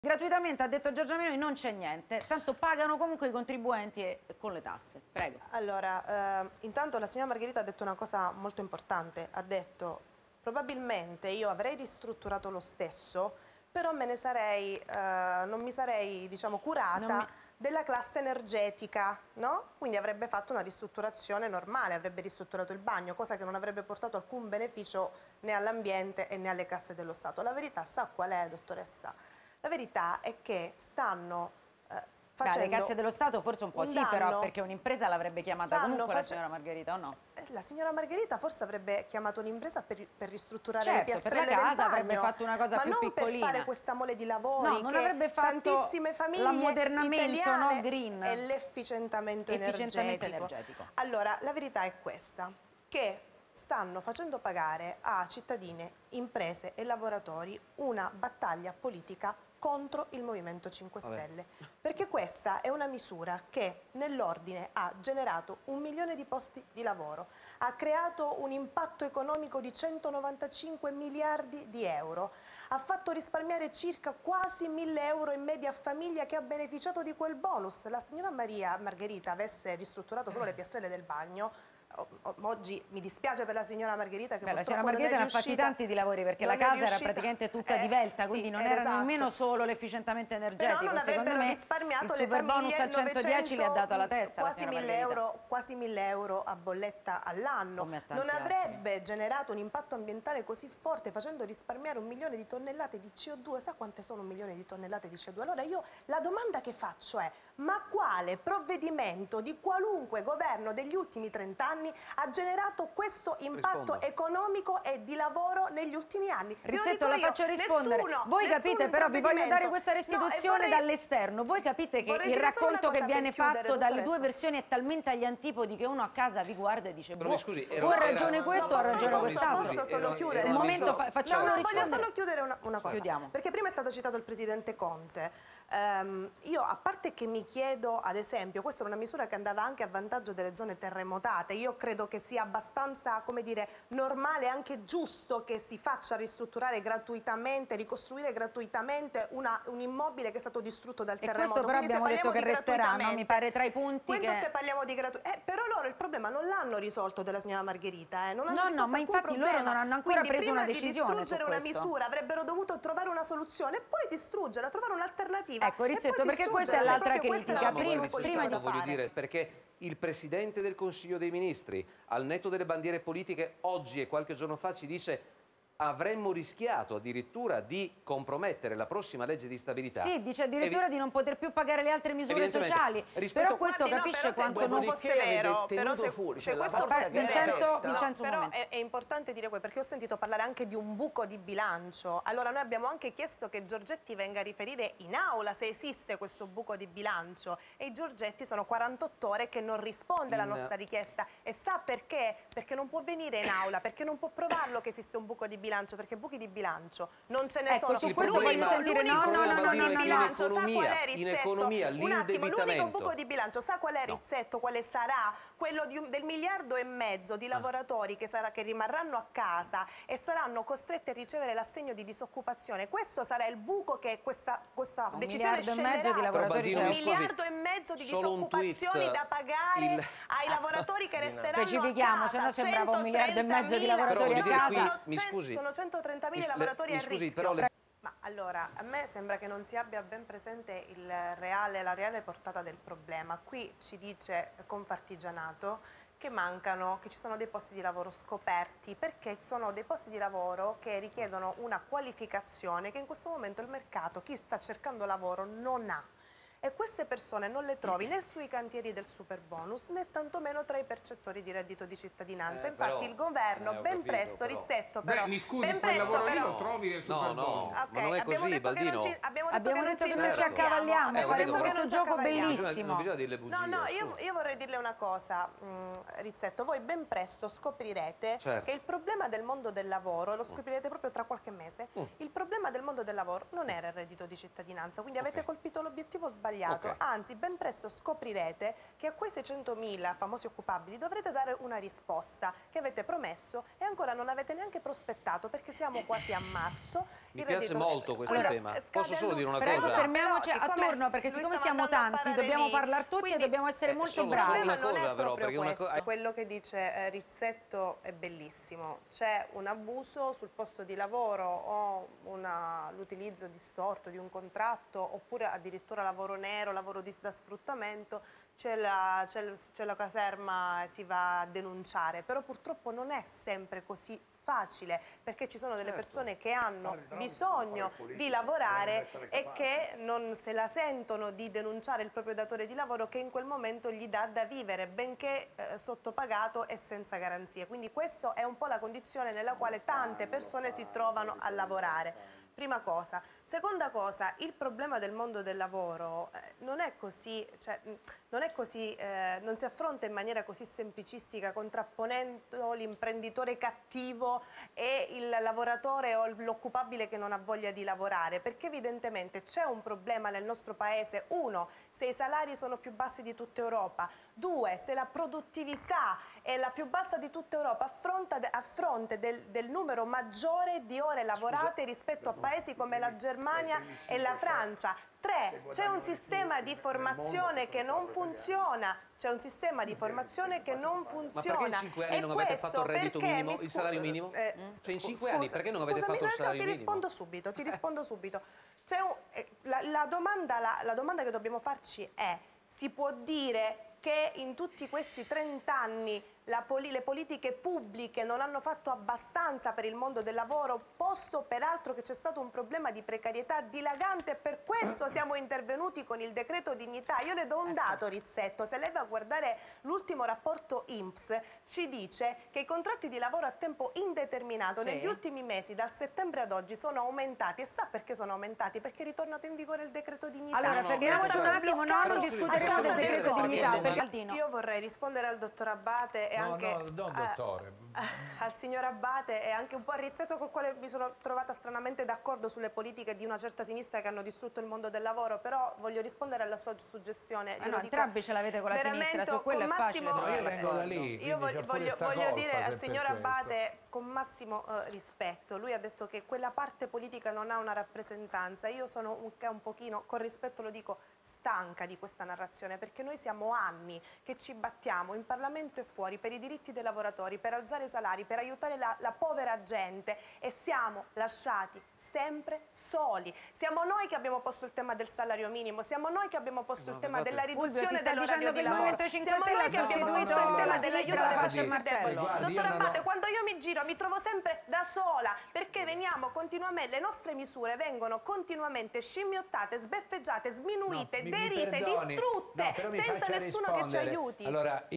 Gratuitamente, ha detto Giorgia Meloni, non c'è niente, tanto pagano comunque i contribuenti con le tasse. Prego. Allora, intanto la signora Margherita ha detto una cosa molto importante, ha detto probabilmente io avrei ristrutturato lo stesso, però me ne sarei, non mi sarei diciamo, curata della classe energetica, no? Quindi avrebbe fatto una ristrutturazione normale, avrebbe ristrutturato il bagno, cosa che non avrebbe portato alcun beneficio né all'ambiente e né alle casse dello Stato. La verità sa qual è, dottoressa? La verità è che stanno alle facendo casse dello Stato forse un po' sì, però perché un'impresa l'avrebbe chiamata comunque la signora Margherita, o no? La signora Margherita forse avrebbe chiamato un'impresa per ristrutturare le Certo, per piastrelle la casa del bagno, avrebbe fatto una cosa ma più non piccolina. per fare questa mole di lavori no, non che avrebbe fatto tantissime famiglie l'ammodernamento, italiane no, green. e l'efficientamento energetico. Allora, la verità è questa, che stanno facendo pagare a cittadine, imprese e lavoratori una battaglia politica contro il Movimento 5 Stelle, perché questa è una misura che nell'ordine ha generato 1 milione di posti di lavoro, ha creato un impatto economico di 195 miliardi di euro, ha fatto risparmiare circa quasi 1.000 euro in media a famiglia che ha beneficiato di quel bonus. La signora Margherita avesse ristrutturato solo le piastrelle del bagno, oggi mi dispiace per la signora Margherita che la signora purtroppo non è Margherita ne ha riuscita, fatti tanti di lavori perché la casa era praticamente tutta divelta, quindi non era nemmeno solo l'efficientamento energetico. Però non avrebbero risparmiato le famiglie al 110 li ha dato alla testa quasi 1.000 euro a bolletta all'anno. Non avrebbe generato un impatto ambientale così forte facendo risparmiare 1 milione di tonnellate di CO2. Sa quante sono 1 milione di tonnellate di CO2? Allora io la domanda che faccio è: ma quale provvedimento di qualunque governo degli ultimi 30 anni ha generato questo impatto economico e di lavoro negli ultimi anni? Rizzetto, la faccio rispondere. Voi capite, però vi voglio dare questa restituzione dall'esterno. Voi capite che il racconto che viene fatto dalle due versioni è talmente agli antipodi che uno a casa vi guarda e dice boh, o ha ragione questo o ha ragione quest'altro. Posso solo chiudere? Un momento, facciamo voglio solo chiudere una cosa. Chiudiamo. Perché prima è stato citato il Presidente Conte. Io, a parte che mi chiedo, ad esempio, questa è una misura che andava anche a vantaggio delle zone terremotate, io credo che sia abbastanza, come dire, normale e anche giusto che si faccia ristrutturare gratuitamente, ricostruire gratuitamente un immobile che è stato distrutto dal terremoto. Questo però abbiamo detto che resterà, no? Mi pare tra i punti se parliamo di però loro il problema non l'hanno risolto della signora Margherita, non hanno risolto ma infatti loro non hanno ancora preso una decisione su questo. Prima di distruggere una misura avrebbero dovuto trovare una soluzione e poi distruggerla, trovare un'alternativa. Ecco, Rizzetto, perché questa è l'altra critica. Prima voglio dire, perché il Presidente del Consiglio dei Ministri, al netto delle bandiere politiche, oggi e qualche giorno fa ci dice: avremmo rischiato addirittura di compromettere la prossima legge di stabilità. Sì, dice addirittura di non poter più pagare le altre misure sociali. Però questo capisce quanto non fosse vero. Vincenzo, però è importante dire questo, perché ho sentito parlare anche di un buco di bilancio. Allora noi abbiamo anche chiesto che Giorgetti venga a riferire in aula se esiste questo buco di bilancio e i Giorgetti sono 48 ore che non risponde alla nostra richiesta. E sa perché? Perché non può venire in aula, perché non può provarlo che esiste un buco di bilancio, perché buchi di bilancio non ce ne sono. Su questo voglio sentire in economia l'unico buco di bilancio, sa qual è, Rizzetto? Quale sarà? Quello del 1,5 miliardi di lavoratori che rimarranno a casa e saranno costretti a ricevere l'assegno di disoccupazione. Questo sarà il buco che questa decisione scenderà. 1,5 miliardi di disoccupazioni da pagare ai lavoratori che resteranno specifichiamo, a casa. Se no sembrava 1,5 miliardi di lavoratori a casa. Mi scusi, sono 130.000 lavoratori a rischio. Però Ma allora, a me sembra che non si abbia ben presente la reale portata del problema. Qui ci dice Confartigianato che ci sono dei posti di lavoro scoperti, perché ci sono dei posti di lavoro che richiedono una qualificazione che in questo momento il mercato, chi sta cercando lavoro, non ha. E queste persone non le trovi né sui cantieri del superbonus né tantomeno tra i percettori di reddito di cittadinanza. Infatti il governo ben presto, Rizzetto però... mi scusi, quel lavoro lì lo trovi del superbonus. ma non è così, Baldino. Abbiamo detto che non ci accavalliamo, faremo questo gioco bellissimo. Non bisogna dire le bugie. No, io vorrei dirle una cosa, Rizzetto, voi ben presto scoprirete che il problema del mondo del lavoro, lo scoprirete proprio tra qualche mese, il problema del mondo del lavoro non era il reddito di cittadinanza, quindi avete colpito l'obiettivo sbagliato. sbagliato, anzi ben presto scoprirete che a quei 600.000 famosi occupabili dovrete dare una risposta che avete promesso e ancora non avete neanche prospettato, perché siamo quasi a marzo. Mi piace molto questo tema. Posso solo dire una cosa? Fermiamoci a turno, perché siccome siamo tanti dobbiamo parlare tutti e dobbiamo essere molto bravi. Il problema non è proprio questo. Quello che dice Rizzetto è bellissimo. C'è un abuso sul posto di lavoro o l'utilizzo distorto di un contratto, oppure addirittura lavoro nero, lavoro da sfruttamento, c'è la caserma, si va a denunciare, però purtroppo non è sempre così facile, perché ci sono delle persone che hanno bisogno di lavorare e che non se la sentono di denunciare il proprio datore di lavoro, che in quel momento gli dà da vivere, benché sottopagato e senza garanzie. Quindi questa è un po' la condizione nella quale tante persone si trovano a lavorare. Prima cosa. Seconda cosa, il problema del mondo del lavoro non è così, non si affronta in maniera così semplicistica, contrapponendo l'imprenditore cattivo e il lavoratore o l'occupabile che non ha voglia di lavorare, perché evidentemente c'è un problema nel nostro paese. Uno, se i salari sono più bassi di tutta Europa. Due, se la produttività è la più bassa di tutta Europa a fronte del numero maggiore di ore lavorate rispetto a paesi come la Germania e la Francia. Tre, c'è un sistema di formazione che non funziona. C'è un sistema di formazione che non funziona. Ma perché in 5 anni non avete fatto il reddito minimo, il salario minimo? Cioè in 5 anni perché non avete fatto il salario minimo? Ti rispondo subito. La domanda che dobbiamo farci è: si può dire che in tutti questi 30 anni le politiche pubbliche non hanno fatto abbastanza per il mondo del lavoro, posto peraltro che c'è stato un problema di precarietà dilagante, e per questo siamo intervenuti con il decreto dignità? Io le do un dato, Rizzetto: se lei va a guardare l'ultimo rapporto INPS, ci dice che i contratti di lavoro a tempo indeterminato negli ultimi mesi, dal settembre ad oggi, sono aumentati. E sa perché sono aumentati? Perché è ritornato in vigore il decreto dignità. Allora, fermiamoci un attimo, non discuteremo del decreto dignità. Io vorrei rispondere al dottor Abbate e al signor Abbate e anche un po' a Rizzetto, col quale mi sono trovata stranamente d'accordo sulle politiche di una certa sinistra che hanno distrutto il mondo del lavoro, però voglio rispondere alla sua suggestione. Entrambi ce l'avete con la sinistra, su quello è facile. Io vengo da lì, io voglio dire al signor Abbate, con massimo rispetto, lui ha detto che quella parte politica non ha una rappresentanza. Io sono un pochino, con rispetto lo dico, stanca di questa narrazione, perché noi siamo anni che ci battiamo in Parlamento e fuori per i diritti dei lavoratori, per alzare i salari, per aiutare la povera gente, e siamo lasciati sempre soli. Siamo noi che abbiamo posto il tema del salario minimo, siamo noi che abbiamo posto il tema della riduzione dell'orario di lavoro, siamo noi che abbiamo posto il tema dell'aiuto alle fasce più deboli. Dottor Abbate, quando io mi giro mi trovo sempre da sola, perché veniamo continuamente, le nostre misure vengono continuamente scimmiottate, sbeffeggiate, sminuite, derise, distrutte, senza nessuno che ci aiuti. Allora,